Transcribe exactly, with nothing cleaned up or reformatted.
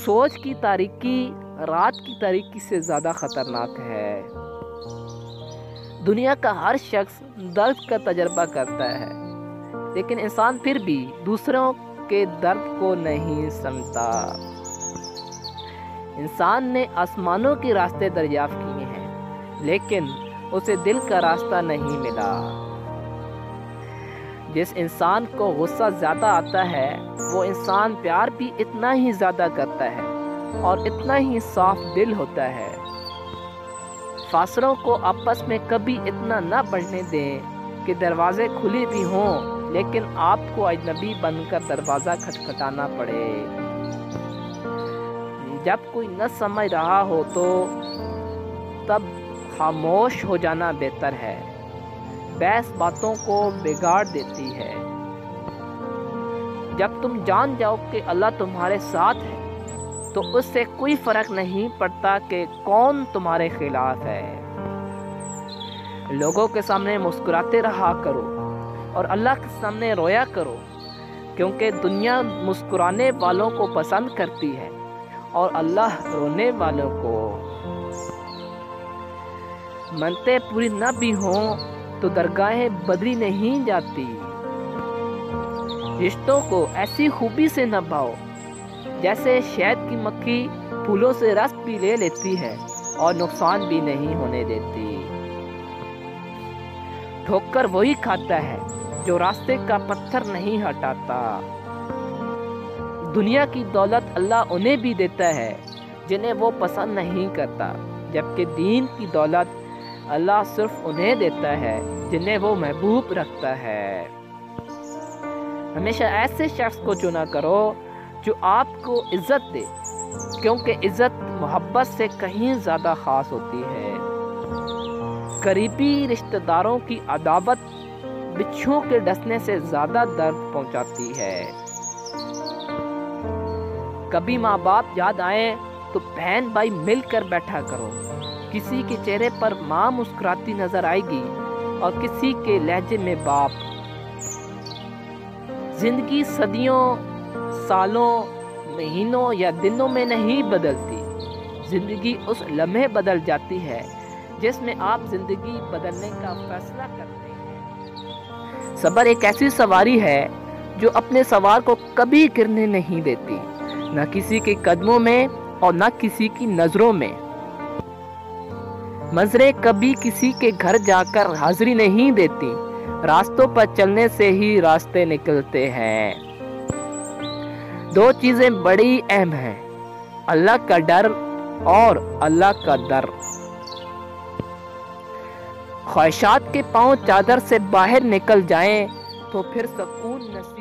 سوچ کی تاریکی رات کی تاریکی سے زیادہ خطرناک ہے۔ دنیا کا ہر شخص درد کا تجربہ کرتا ہے، لیکن انسان پھر بھی دوسروں کے درد کو نہیں سمجھتا۔ انسان نے آسمانوں کے راستے دریافت کیے ہیں، لیکن اسے دل کا راستہ نہیں ملا۔ جس انسان کو غصہ زیادہ آتا ہے وہ انسان پیار بھی اتنا ہی زیادہ کرتا ہے اور اتنا ہی صاف دل ہوتا ہے۔ فاصلوں کو آپس میں کبھی اتنا نہ بڑھنے دیں کہ دروازے کھلے بھی ہوں لیکن آپ کو اجنبی بن کر دروازہ کھٹکھٹانا پڑے۔ جب کوئی نہ سمجھ رہا ہو تو تب خاموش ہو جانا بہتر ہے۔ بحث باتوں کو بگاڑ دیتی ہے۔ جب تم جان جاؤ کہ اللہ تمہارے ساتھ ہے تو اس سے کوئی فرق نہیں پڑتا کہ کون تمہارے خلاف ہے۔ لوگوں کے سامنے مسکراتے رہا کرو اور اللہ کے سامنے رویا کرو، کیونکہ دنیا مسکرانے والوں کو پسند کرتی ہے اور اللہ رونے والوں کو۔ منتیں پوری نہ بھی ہوں تو درگاہیں بدلی نہیں جاتی۔ رشتوں کو ایسی خوبی سے نبھاؤ جیسے شہد کی مکھی پھولوں سے رس بھی لے لیتی ہے اور نقصان بھی نہیں ہونے دیتی۔ ٹھوکر وہی کھاتا ہے جو راستے کا پتھر نہیں ہٹاتا۔ دنیا کی دولت اللہ انہیں بھی دیتا ہے جنہیں وہ پسند نہیں کرتا، جبکہ دین کی دولت اللہ صرف انہیں دیتا ہے جنہیں وہ محبوب رکھتا ہے۔ ہمیشہ ایسے شخص کو چنا کرو جو آپ کو عزت دے، کیونکہ عزت محبت سے کہیں زیادہ خاص ہوتی ہے۔ قریبی رشتہ داروں کی عداوت بچھوؤں کے ڈسنے سے زیادہ درد پہنچاتی ہے۔ کبھی ماں باپ یاد آئیں تو بہن بھائی مل کر بیٹھا کرو۔ کسی کے چہرے پر ماں مسکراتی نظر آئے گی اور کسی کے لہجے میں باپ۔ زندگی صدیوں، سالوں، مہینوں یا دنوں میں نہیں بدلتی۔ زندگی اس لمحے بدل جاتی ہے جس میں آپ زندگی بدلنے کا فیصلہ کرتے ہیں۔ صبر ایک ایسی سواری ہے جو اپنے سوار کو کبھی گرنے نہیں دیتی، نہ کسی کے قدموں میں اور نہ کسی کی نظروں میں۔ منظریں کبھی کسی کے گھر جا کر حاضری نہیں دیتی، راستوں پر چلنے سے ہی راستے نکلتے ہیں۔ دو چیزیں بڑی اہم ہیں، اللہ کا ڈر اور اللہ کا در۔ خواہشات کے پاؤں چادر سے باہر نکل جائیں تو پھر سکون نصیب